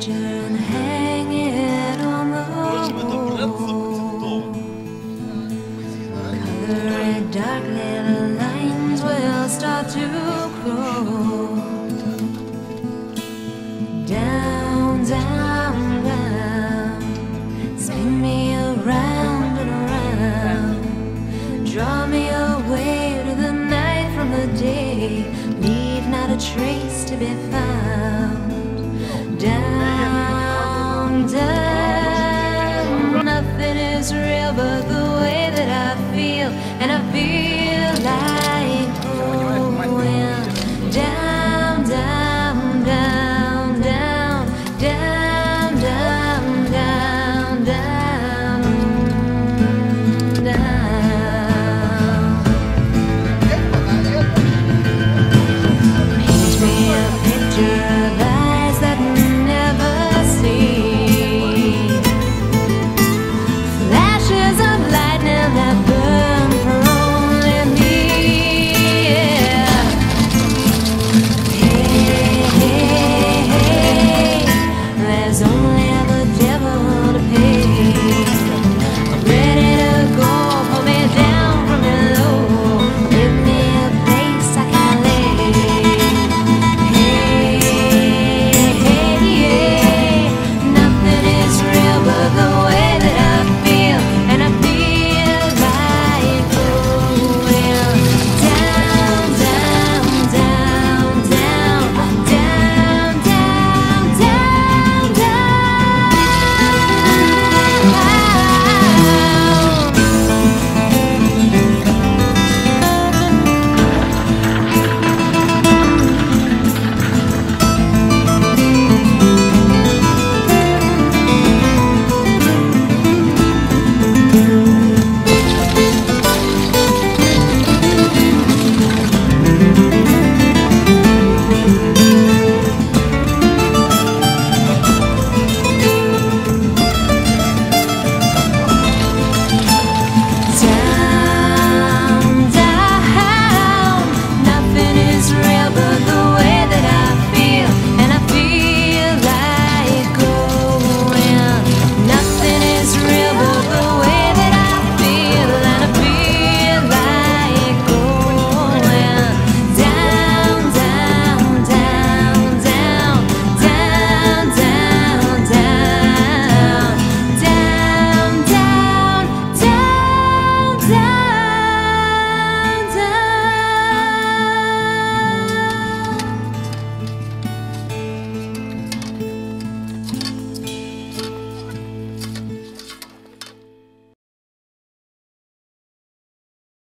picture and hang it on the wall. Color it dark, little lines will start to grow. Down, down, down, spin me around and around. Draw me away to the night from the day. Leave not a trace to be found. Down, down, nothing is real but the way that I feel, and I feel